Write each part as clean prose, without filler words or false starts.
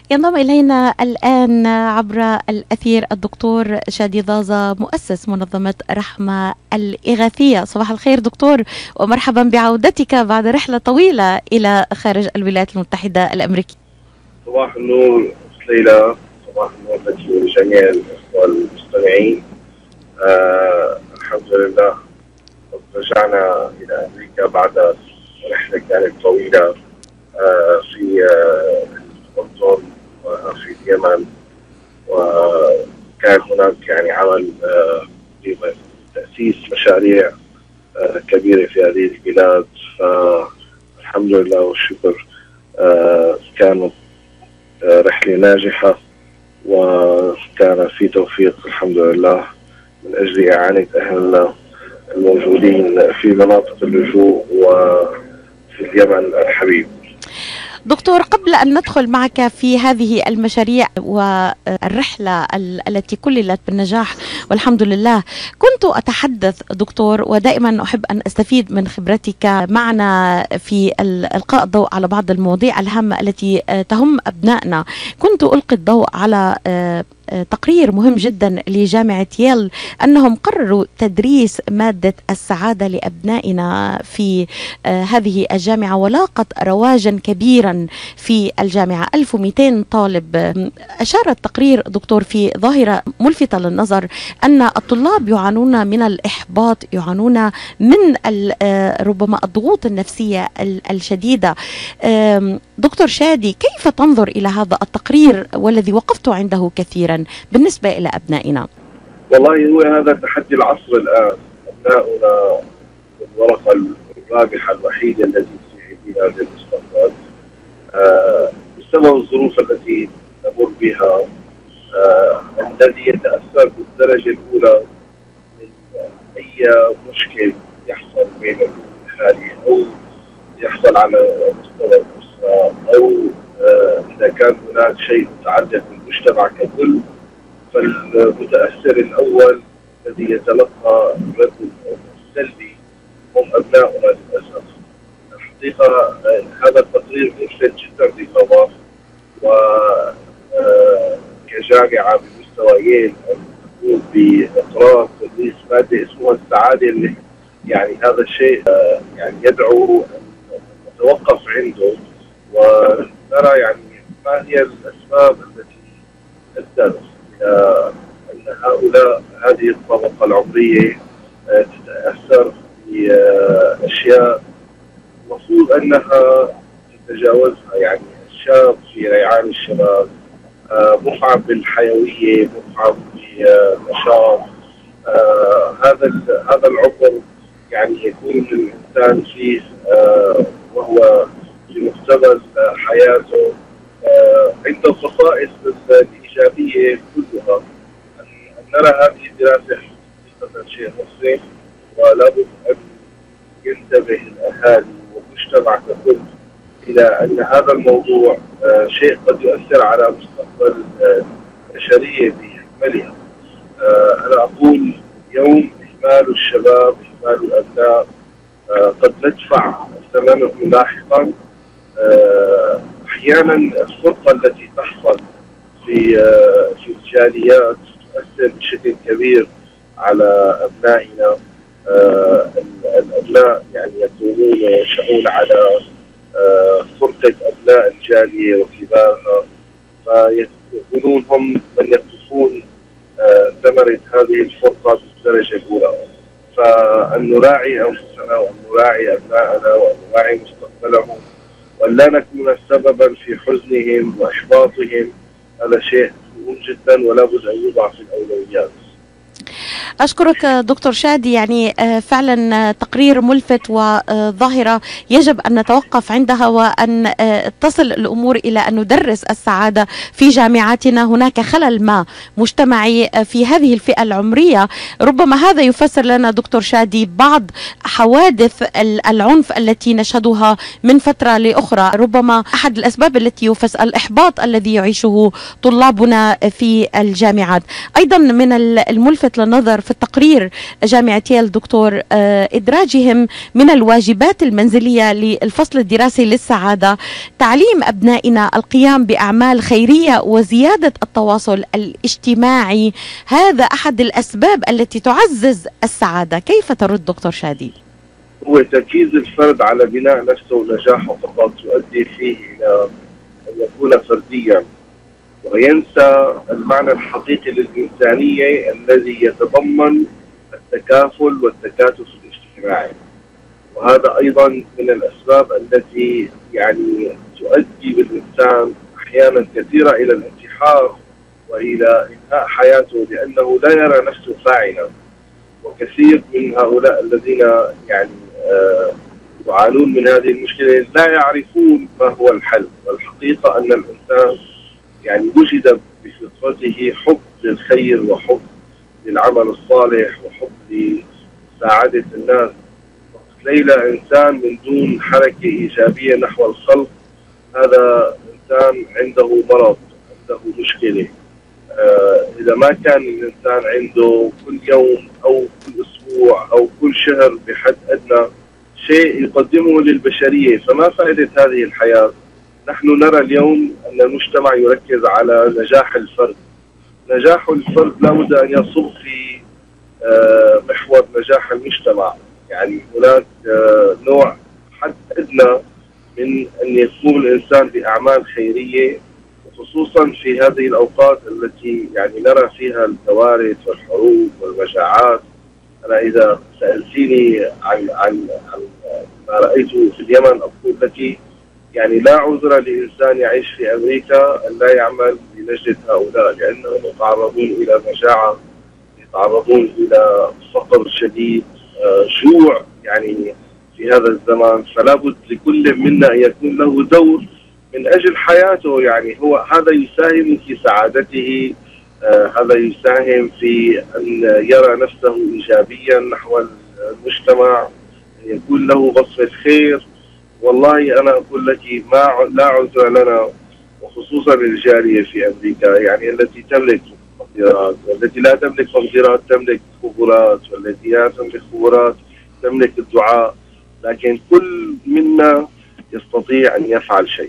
ينضم إلينا الآن عبر الأثير الدكتور شادي ضازة، مؤسس منظمة رحمة الإغاثية. صباح الخير دكتور، ومرحبا بعودتك بعد رحلة طويلة إلى خارج الولايات المتحدة الأمريكية. صباح النور ليلى، صباح النور لك ولجميع الأخوة المستمعين. الحمد لله رجعنا إلى أمريكا بعد رحلة كانت طويلة في الأردن وفي اليمن، وكان هناك يعني عمل تأسيس مشاريع كبيرة في هذه البلاد. فالحمد لله والشكر كانت رحلة ناجحة، وكان في توفيق الحمد لله من أجل إعانة أهلنا الموجودين في مناطق اللجوء وفي اليمن الحبيب. دكتور، قبل أن ندخل معك في هذه المشاريع والرحلة التي كللت بالنجاح والحمد لله، كنت أتحدث دكتور، ودائما أحب أن أستفيد من خبرتك معنا في إلقاء الضوء على بعض المواضيع الهامة التي تهم أبنائنا. كنت ألقي الضوء على تقرير مهم جدا لجامعة ييل، أنهم قرروا تدريس مادة السعادة لأبنائنا في هذه الجامعة، ولاقت رواجا كبيرا في الجامعة. 1200 طالب. أشار التقرير دكتور في ظاهرة ملفتة للنظر، أن الطلاب يعانون من الإحباط، يعانون من ربما الضغوط النفسية الشديدة. دكتور شادي، كيف تنظر إلى هذا التقرير والذي وقفت عنده كثيرا بالنسبة إلى أبنائنا؟ والله هو هذا تحدي العصر الآن. أبناؤنا الورقة الرابحة الوحيدة التي في هذا المستقبل، بسبب الظروف التي نمر بها، الذي يتأثر بالدرجة الأولى من أي مشكل يحصل بين الأهالي أو يحصل على مستوى الأسرة، أو إذا كان هناك شيء متعلق بالمجتمع ككل، فالمتأثر الأول الذي يتلقى الرد السلبي هم أبناؤنا للأسف. الحقيقة هذا التقرير ملفت جدا للنظر، وكجامعة بمستوى ييل تقوم بإقرار تدريس مادة اسمها السعادة، اللي يعني هذا الشيء يعني يدعو أن نتوقف عنده ونرى يعني ما هي الأسباب التي أدت إلى أن هؤلاء هذه الطبقة العمرية تتأثر بأشياء المفروض أنها تتجاوزها. يعني الشاب في ريعان الشباب مفعم بالحيوية، مفعم بالنشاط. هذا العمر يعني يكون الإنسان فيه وهو في مقتبل حياته عنده الخصائص الإيجابية كلها. أن نرى هذه الدراسة حقيقة شيء مصري، ولابد أن ينتبه الأهالي والمجتمع ككل إلى أن هذا الموضوع شيء قد يؤثر على مستقبل البشرية بأكملها. أنا أقول اليوم إهمال الشباب، إهمال الأبناء قد ندفع ثمنه لاحقا. أحيانا الفرقة التي تحصل في الجاليات تؤثر بشكل كبير على أبنائنا. الأبناء يعني يكونون ينشؤون على فرقة أبناء الجالية وكبارها، فيكونون هم من يقطفون ثمرة هذه الفرقة بالدرجة الأولى. فأن نراعي أنفسنا وأن نراعي أبنائنا وأن نراعي مستقبلهم، وأن لا نكون سببا في حزنهم وإحباطهم، هذا شيء مهم جدا ولا بد أن يوضع في الأولويات. أشكرك دكتور شادي، يعني فعلا تقرير ملفت وظاهرة يجب أن نتوقف عندها، وأن تصل الأمور إلى أن ندرس السعادة في جامعاتنا. هناك خلل ما مجتمعي في هذه الفئة العمرية. ربما هذا يفسر لنا دكتور شادي بعض حوادث العنف التي نشهدها من فترة لأخرى. ربما أحد الأسباب التي يفسر الإحباط الذي يعيشه طلابنا في الجامعات. أيضا من الملفت للنظر في التقرير جامعة ييل دكتور إدراجهم من الواجبات المنزلية للفصل الدراسي للسعادة تعليم أبنائنا القيام بأعمال خيرية وزيادة التواصل الاجتماعي. هذا أحد الأسباب التي تعزز السعادة. كيف ترد دكتور شادي؟ هو تركيز الفرد على بناء نفسه ونجاحه فقط تؤدي فيه إلى أن يكون فرديا وينسى المعنى الحقيقي للإنسانية الذي يتضمن التكافل والتكاتف الاجتماعي. وهذا أيضا من الأسباب التي يعني تؤدي بالإنسان أحيانا كثيرة إلى الانتحار وإلى إنهاء حياته لأنه لا يرى نفسه فاعلا. وكثير من هؤلاء الذين يعني يعانون من هذه المشكلة لا يعرفون ما هو الحل. والحقيقة أن الإنسان يعني وجد بفطرته حب للخير وحب للعمل الصالح وحب لسعادة الناس. ليلى إنسان من دون حركة إيجابية نحو الخلق هذا إنسان عنده مرض، عنده مشكلة. إذا ما كان الإنسان عنده كل يوم أو كل أسبوع أو كل شهر بحد أدنى شيء يقدمه للبشرية فما فائدة هذه الحياة؟ نحن نرى اليوم أن المجتمع يركز على نجاح الفرد. نجاح الفرد لا بد أن يصب في محور نجاح المجتمع. يعني هناك نوع حد أدنى من أن يقوم الإنسان بأعمال خيرية، خصوصا في هذه الأوقات التي يعني نرى فيها الكوارث والحروب والمجاعات. أنا إذا سألتيني عن ما رأيته في اليمن أقول لك يعني لا عذر لإنسان يعيش في أمريكا أن لا يعمل لنجدة هؤلاء، لأنهم يتعرضون إلى مجاعة، يتعرضون إلى فقر شديد، جوع يعني في هذا الزمان. فلا بد لكل منا أن يكون له دور من أجل حياته. يعني هو هذا يساهم في سعادته، هذا يساهم في أن يرى نفسه إيجابيا نحو المجتمع، يكون له بصمة خير. والله أنا أقول لك لا عذر لنا، وخصوصا الجالية في أمريكا يعني التي تملك مقدرات والتي لا تملك مقدرات تملك خبرات، والتي لا تملك خبرات تملك الدعاء، لكن كل منا يستطيع أن يفعل شيء.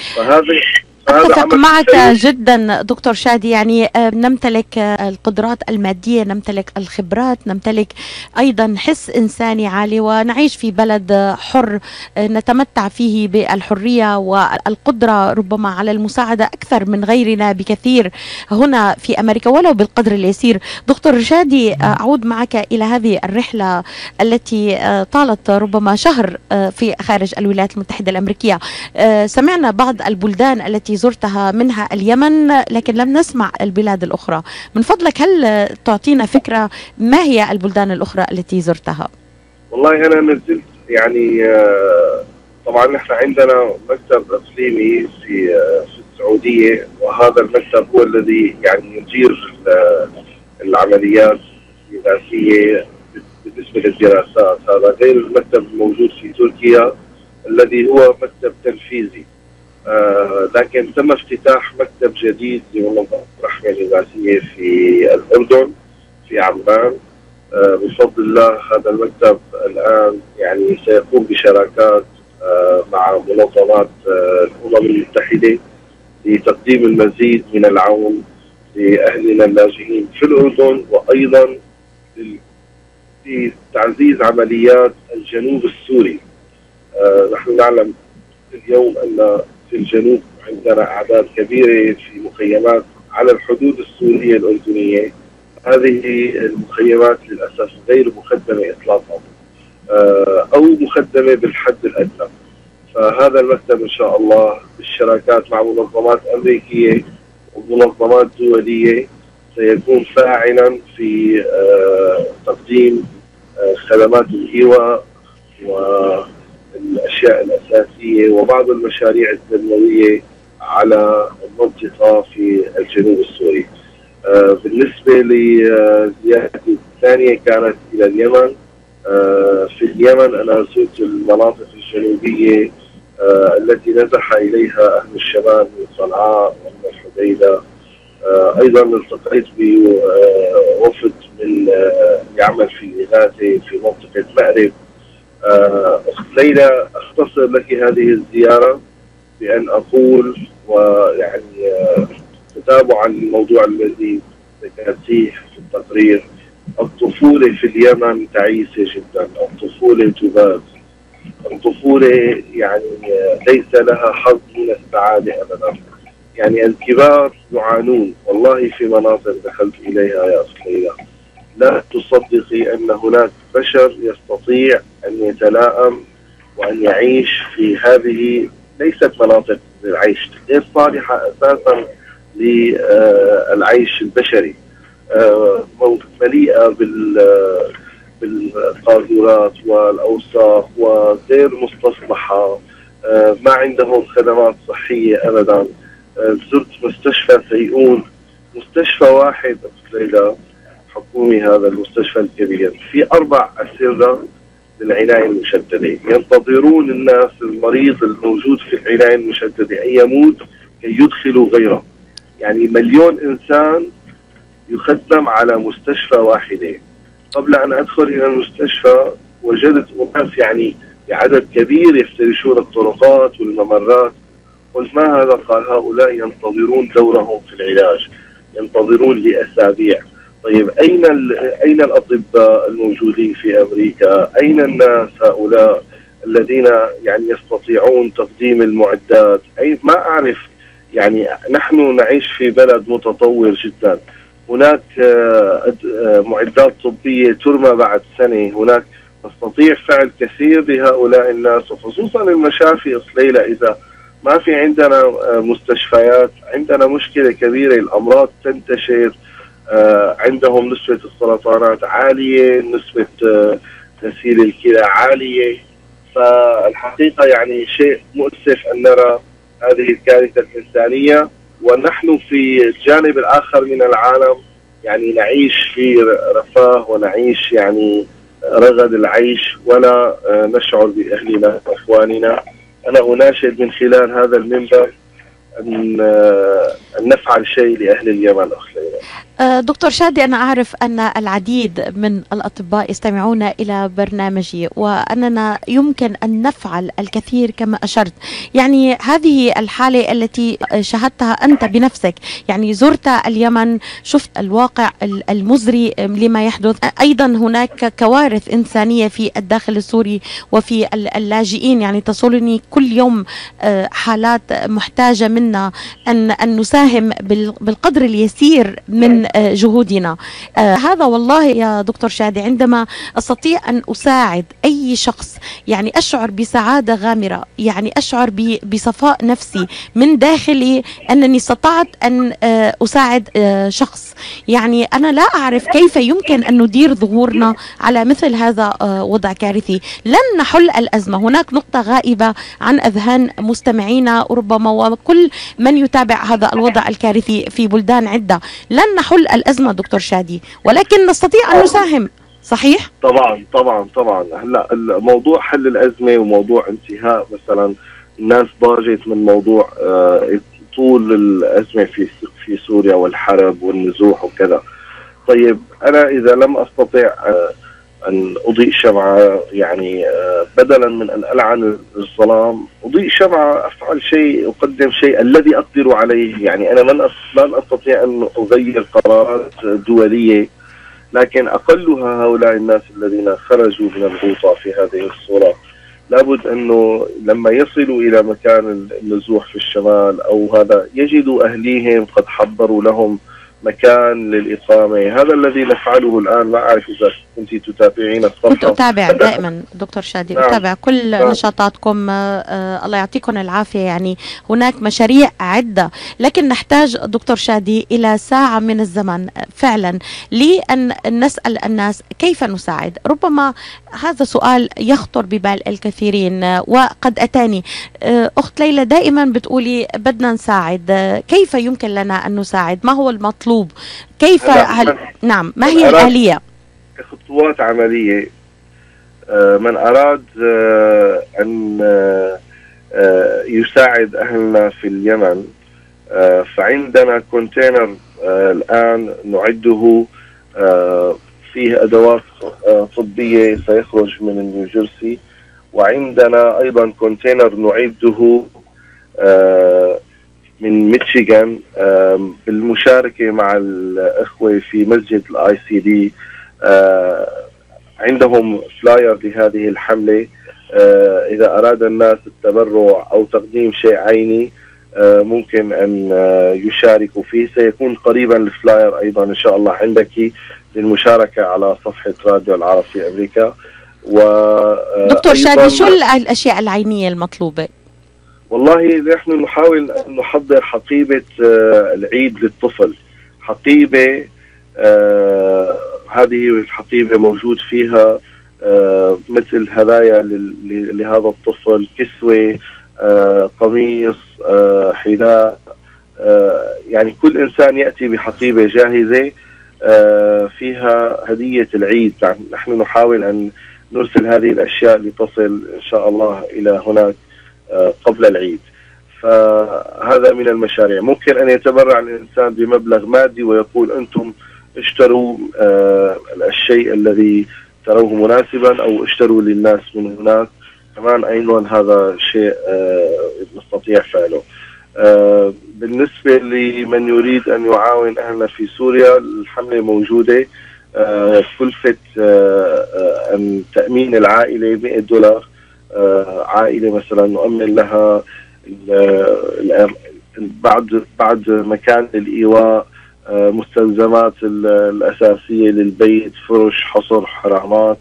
أتفق معك جدا دكتور شادي. يعني نمتلك القدرات المادية، نمتلك الخبرات، نمتلك أيضا حس إنساني عالي، ونعيش في بلد حر نتمتع فيه بالحرية والقدرة ربما على المساعدة أكثر من غيرنا بكثير هنا في أمريكا ولو بالقدر اليسير. دكتور شادي، أعود معك إلى هذه الرحلة التي طالت ربما شهر في خارج الولايات المتحدة الأمريكية. سمعنا بعض البلدان التي زرتها منها اليمن، لكن لم نسمع البلاد الأخرى. من فضلك هل تعطينا فكرة ما هي البلدان الأخرى التي زرتها؟ والله أنا نزلت يعني طبعا نحن عندنا مكتب إقليمي في السعودية، وهذا المكتب هو الذي يعني يدير العمليات الدراسية بالنسبة للدراسات. هذا غير المكتب الموجود في تركيا الذي هو مكتب تنفيذي. لكن تم افتتاح مكتب جديد لمنظمة الرحمة الإغاثية في الأردن في عمان. بفضل الله هذا المكتب الآن يعني سيقوم بشراكات مع منظمات الأمم المتحدة لتقديم المزيد من العون لأهلنا اللاجئين في الأردن، وأيضا لتعزيز عمليات الجنوب السوري. نحن نعلم اليوم أن في الجنوب عندنا أعداد كبيرة في مخيمات على الحدود السورية الأردنية. هذه المخيمات للأسف غير مخدمة إطلاقا أو مخدمة بالحد الأدنى. فهذا المكتب إن شاء الله بالشراكات مع منظمات أمريكية ومنظمات دولية سيكون فاعلا في تقديم خدمات الإيواء والأشياء الأساسية وبعض المشاريع التنموية على المنطقة في الجنوب السوري. بالنسبة لزيارتي الثانية كانت إلى اليمن. في اليمن أنا زرت المناطق الجنوبية التي نزح إليها أهل الشمال من صنعاء ومن الحديدة أيضا التقيت بوفد من يعمل في الإغاثة في منطقة مأرب. أخت ليلى، أختصر لك هذه الزيارة بأن أقول ويعني تتابعا للموضوع الذي ذكرتيه في التقرير، الطفولة في اليمن تعيسة جدا، الطفولة تباد، الطفولة يعني ليس لها حظ من السعادة أبدا. يعني الكبار يعانون، والله في مناطق دخلت إليها يا أخت ليلى لا تصدقي أن هناك بشر يستطيع أن يتلائم وأن يعيش في هذه ليست مناطق للعيش، غير صالحة أساسا للعيش البشري، مليئة بالقاذورات والأوساخ وغير مستصلحة، ما عندهم خدمات صحية أبدا. زرت مستشفى سيئون، مستشفى واحد ليلى حكومي، هذا المستشفى الكبير في 4 أسرة للعناية المشددة، ينتظرون الناس المريض الموجود في العناية المشددة أن يموت كي يدخلوا غيره. يعني 1,000,000 إنسان يخدم على مستشفى واحدة. قبل أن أدخل إلى المستشفى وجدت أناس يعني بعدد كبير يفترشون الطرقات والممرات. قلت ما هذا؟ قال هؤلاء ينتظرون دورهم في العلاج، ينتظرون لأسابيع. طيب أين الأطباء الموجودين في أمريكا؟ أين الناس هؤلاء الذين يعني يستطيعون تقديم المعدات؟ ما أعرف. يعني نحن نعيش في بلد متطور جدا، هناك معدات طبية ترمى بعد سنة، هناك نستطيع فعل كثير بهؤلاء الناس، وخصوصا المشافي أصليلة. إذا ما في عندنا مستشفيات عندنا مشكلة كبيرة، الأمراض تنتشر، عندهم نسبة السرطانات عالية، نسبة غسيل الكلى عالية. فالحقيقة يعني شيء مؤسف أن نرى هذه الكارثة الإنسانية، ونحن في الجانب الآخر من العالم يعني نعيش في رفاه ونعيش يعني رغد العيش ولا نشعر بأهلنا وإخواننا. أنا أناشد من خلال هذا المنبر أن نفعل شيء لأهل اليمن. دكتور شادي، أنا أعرف أن العديد من الأطباء يستمعون إلى برنامجي، وأننا يمكن أن نفعل الكثير كما أشرت. يعني هذه الحالة التي شاهدتها أنت بنفسك، يعني زرت اليمن، شفت الواقع المزري لما يحدث. أيضا هناك كوارث إنسانية في الداخل السوري وفي اللاجئين، يعني تصلني كل يوم حالات محتاجة منا أن نساهم بالقدر اليسير من جهودنا. هذا والله يا دكتور شادي عندما أستطيع أن أساعد أي شخص يعني أشعر بسعادة غامرة، يعني أشعر بصفاء نفسي من داخلي أنني استطعت أن أساعد شخص. يعني أنا لا أعرف كيف يمكن أن ندير ظهورنا على مثل هذا وضع كارثي. لن نحل الأزمة، هناك نقطة غائبة عن أذهان مستمعينا ربما وكل من يتابع هذا الوضع الكارثي في بلدان عدة. لن نحل الأزمة دكتور شادي، ولكن نستطيع أن نساهم. صحيح؟ طبعا طبعا طبعا. هلا موضوع حل الأزمة وموضوع انتهاء مثلا، الناس ضاجت من موضوع طول الأزمة في سوريا والحرب والنزوح وكذا. طيب أنا إذا لم أستطع أن أضيء شمعة، يعني بدلا من أن ألعن الظلام أضيء شمعة، أفعل شيء، أقدم شيء الذي أقدر عليه. يعني أنا لن أستطيع أن أغير قرارات دولية، لكن أقلها هؤلاء الناس الذين خرجوا من الغوطة في هذه الصورة لابد أنه لما يصلوا إلى مكان النزوح في الشمال أو هذا يجدوا أهليهم قد حضروا لهم مكان للإقامة. هذا الذي نفعله الآن. ما أعرف إذا كنت تتابعين الصفحة. كنت أتابع دائما دكتور شادي. نعم. أتابع كل نشاطاتكم. الله يعطيكم العافية. يعني هناك مشاريع عدة، لكن نحتاج دكتور شادي إلى ساعة من الزمن فعلا لأن نسأل الناس كيف نساعد. ربما هذا سؤال يخطر ببال الكثيرين وقد أتاني. أخت ليلى دائما بتقولي بدنا نساعد، كيف يمكن لنا أن نساعد؟ ما هو المطلوب؟ كيف نعم، ما هي الآلية؟ خطوات عملية. من أراد أن يساعد أهلنا في اليمن فعندنا كونتينر الآن نعده، فيه أدوات طبية سيخرج من نيوجيرسي، وعندنا أيضا كونتينر نعده من ميشيغان بالمشاركة مع الأخوة في مسجد الICD. عندهم فلاير لهذه الحملة، إذا أراد الناس التبرع أو تقديم شيء عيني ممكن أن يشاركوا فيه. سيكون قريبا الفلاير أيضا إن شاء الله عندك للمشاركة على صفحة راديو العرب في أمريكا. دكتور شادي، شو الأشياء العينية المطلوبة؟ والله نحن نحاول أن نحضر حقيبة العيد للطفل. حقيبة هذه الحقيبة موجود فيها مثل هدايا لهذا الطفل، كسوة، قميص، حذاء، يعني كل إنسان يأتي بحقيبة جاهزة فيها هدية العيد. يعني نحن نحاول أن نرسل هذه الأشياء لتصل إن شاء الله إلى هناك قبل العيد. فهذا من المشاريع. ممكن أن يتبرع الإنسان بمبلغ مادي ويقول أنتم اشتروا الشيء الذي تروه مناسبا أو اشتروا للناس من هناك. كمان أيضا هذا شيء نستطيع فعله. بالنسبة لمن يريد أن يعاون أهلنا في سوريا، الحملة موجودة. كلفة أن تأمين العائلة $100. عائلة مثلا نؤمن لها بعد مكان الإيواء، مستلزمات الأساسية للبيت، فرش، حصر، حرامات،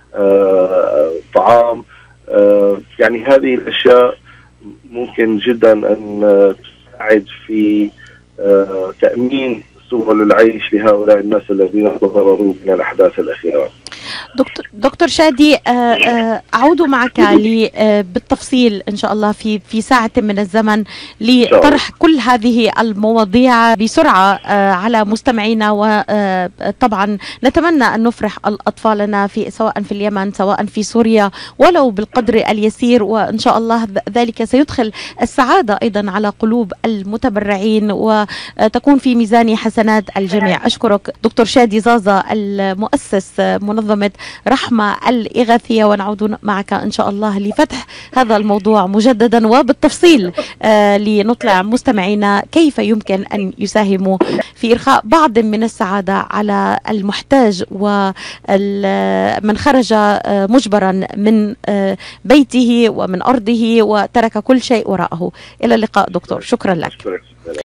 طعام. يعني هذه الأشياء ممكن جدا أن تساعد في تأمين سبل العيش لهؤلاء الناس الذين تضرروا من الأحداث الأخيرة. دكتور شادي، أعود معك بالتفصيل إن شاء الله في ساعة من الزمن لطرح كل هذه المواضيع بسرعة على مستمعينا. وطبعا نتمنى أن نفرح أطفالنا سواء في اليمن سواء في سوريا ولو بالقدر اليسير، وإن شاء الله ذلك سيدخل السعادة أيضا على قلوب المتبرعين وتكون في ميزان حسنات الجميع. أشكرك دكتور شادي زازا، المؤسس منظمة رحمة الإغاثية، ونعود معك إن شاء الله لفتح هذا الموضوع مجددا وبالتفصيل لنطلع مستمعينا كيف يمكن أن يساهموا في إرخاء بعض من السعادة على المحتاج ومن خرج مجبرا من بيته ومن أرضه وترك كل شيء وراءه. إلى اللقاء دكتور، شكرا لك.